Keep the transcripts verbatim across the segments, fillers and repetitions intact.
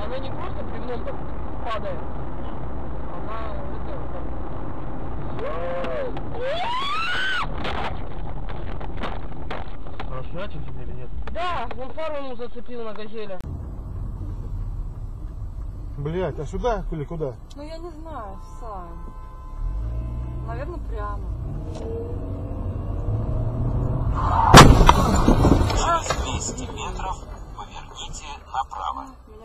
она не просто бревном падает, она это... Расширячим тебе или нет? Да, он фару ему зацепил на газели. Блять, а сюда или куда? Ну я не знаю, Сань. Наверное, прямо. Через двести метров поверните направо.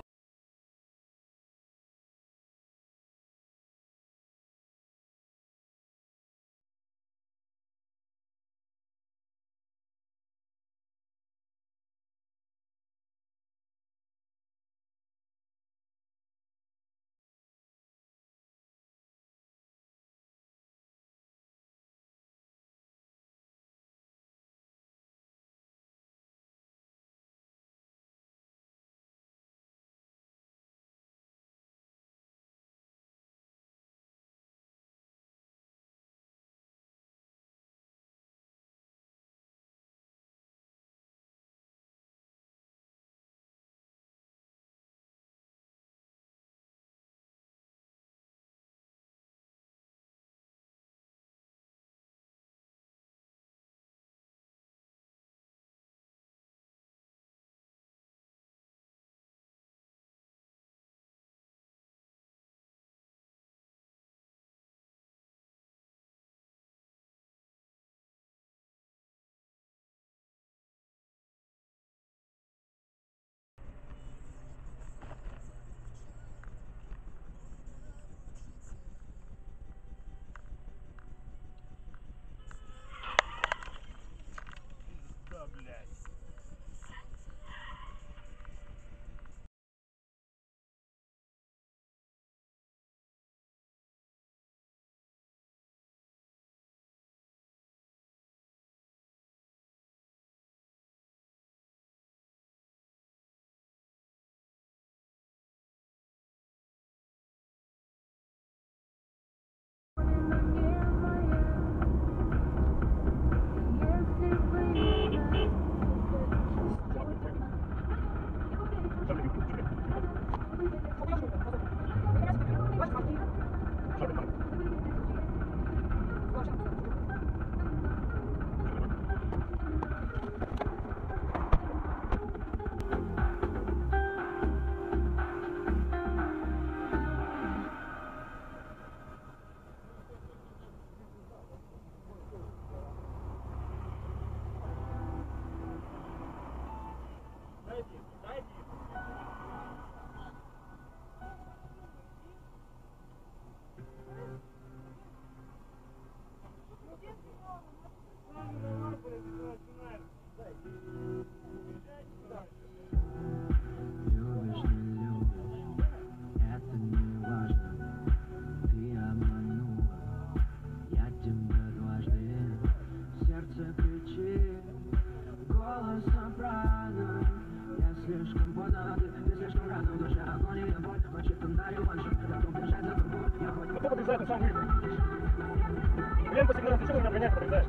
Блин, по сигналу, ты что меня обгоняешь, подрезаешь?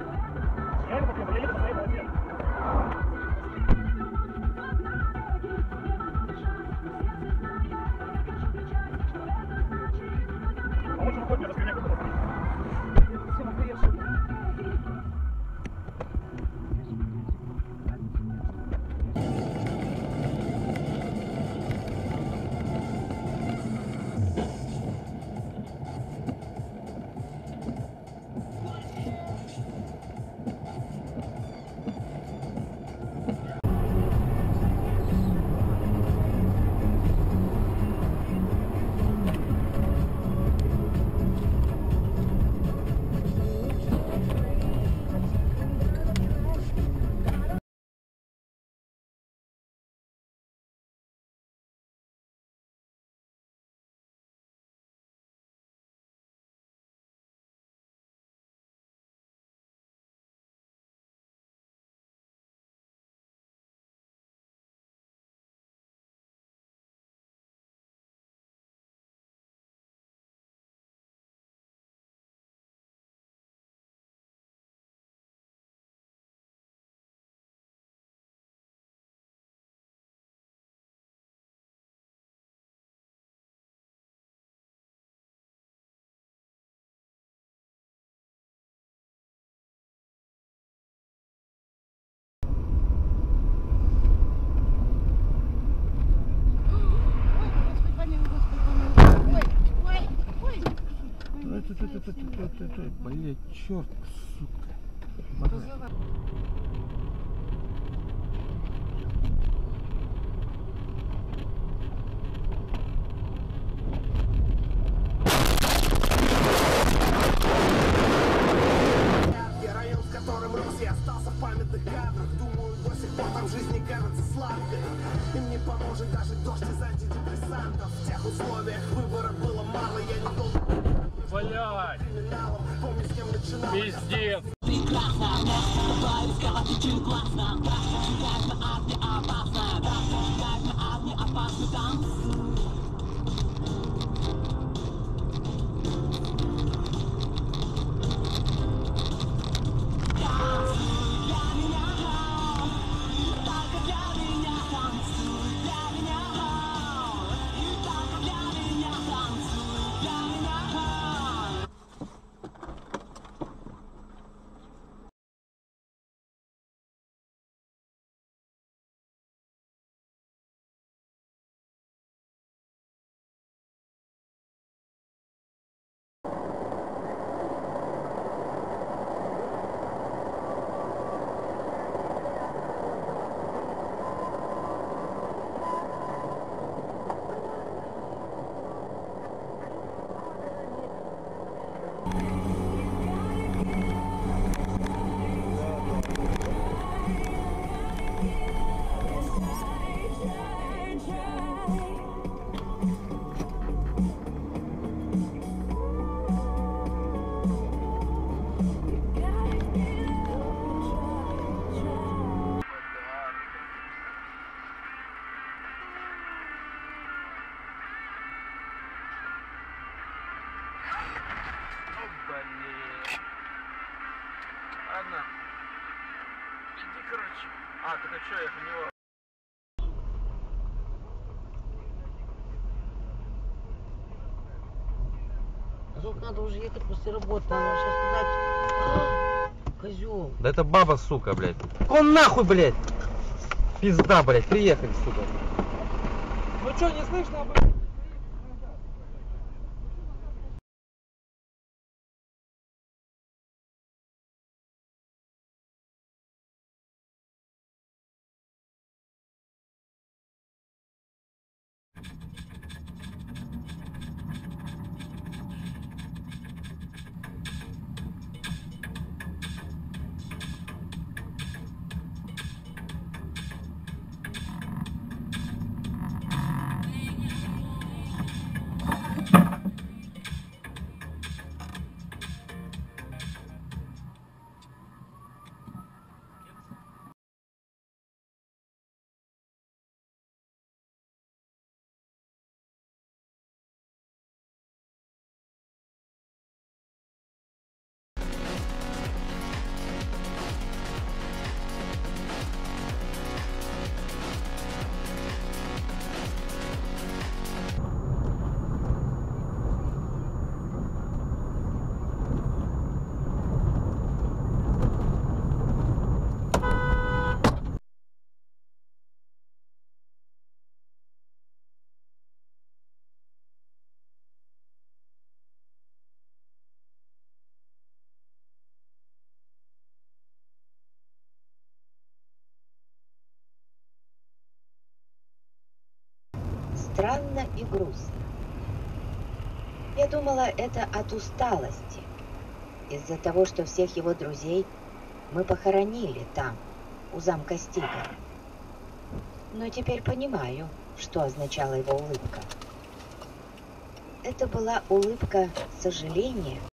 Я не попью, я еду по своей полосе. А лучше выходит, мне раскрыли куда-то. Всем охуевшим. Блять, черт, сука. Район, в котором рос, я остался в памятных кадрах. Думаю, до сих пор там жизнь не кажется сладкой. И мне поможет даже дождь из антидепрессантов. В тех условиях выбора было мало. Я не должен Блядь. криминалом. Помню, с кем начинал. Пиздец. Блин. Ладно. Иди, короче. А, так а что, я в него... Зок, надо уже ехать после работы, надо сейчас сказать. Козел. Да это баба, сука, блядь. Он нахуй, блядь. Пизда, блядь, приехали, сука. Ну что, не слышно, блядь? Странно и грустно. Я думала, это от усталости. Из-за того, что всех его друзей мы похоронили там, у замка Стига. Но теперь понимаю, что означала его улыбка. Это была улыбка сожаления